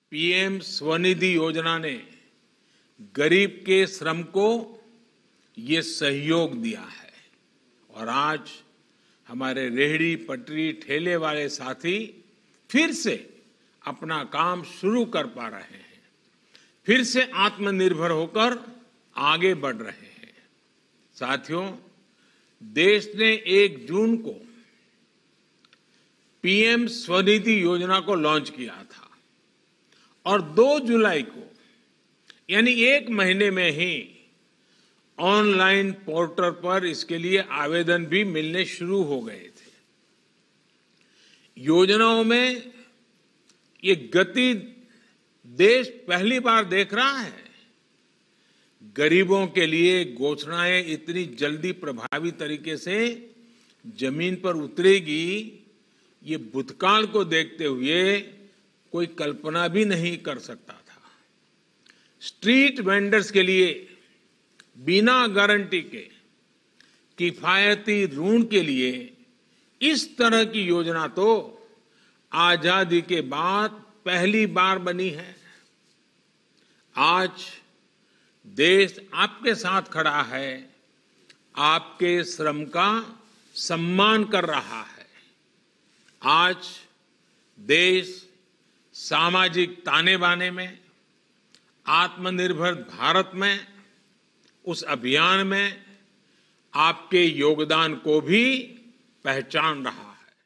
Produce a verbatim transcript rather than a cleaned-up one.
PM Svanidhi योजना ने गरीब के श्रम को ये सहयोग दिया है और आज हमारे रेहड़ी पटरी ठेले वाले साथी फिर से अपना काम शुरू कर पा रहे हैं, फिर से आत्मनिर्भर होकर आगे बढ़ रहे हैं। साथियों, देश ने एक जून को पीएम स्वनिधि योजना को लॉन्च किया था और दो जुलाई को यानी एक महीने में ही ऑनलाइन पोर्टल पर इसके लिए आवेदन भी मिलने शुरू हो गए थे। योजनाओं में ये गति देश पहली बार देख रहा है। गरीबों के लिए घोषणाएं इतनी जल्दी प्रभावी तरीके से जमीन पर उतरेगी, ये भूतकाल को देखते हुए कोई कल्पना भी नहीं कर सकता था। स्ट्रीट वेंडर्स के लिए बिना गारंटी के किफायती ऋण के लिए इस तरह की योजना तो आजादी के बाद पहली बार बनी है। आज देश आपके साथ खड़ा है, आपके श्रम का सम्मान कर रहा है। आज देश सामाजिक ताने बाने में, आत्मनिर्भर भारत में, उस अभियान में आपके योगदान को भी पहचान रहा है।